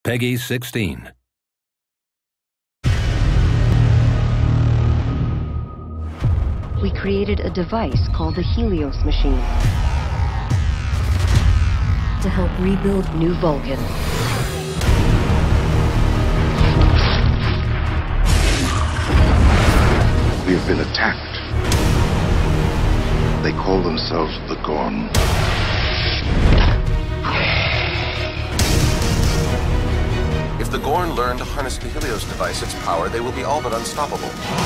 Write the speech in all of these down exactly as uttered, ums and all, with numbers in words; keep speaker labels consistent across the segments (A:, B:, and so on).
A: Peggy sixteen.
B: We created a device called the Helios machine to help rebuild New Vulcan.
C: We have been attacked. They call themselves the Gorn.
D: If the Gorn learn to harness the Helios device, its power, they will be all but unstoppable.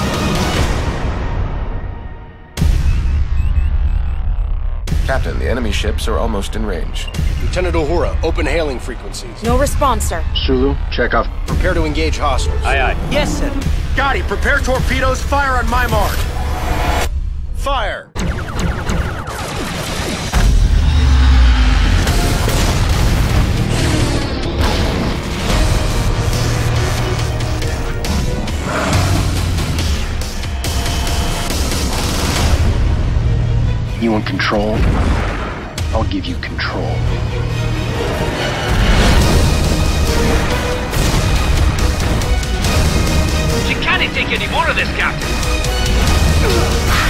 D: Captain, the enemy ships are almost in range.
E: Lieutenant Uhura, open hailing frequencies.
F: No response, sir.
C: Sulu, check off.
E: Prepare to engage hostiles.
G: Aye, aye.
E: Yes, sir. Gotti, prepare torpedoes. Fire on my mark. Fire.
H: You want control? I'll give you control.
G: She can't take any more of this, Captain!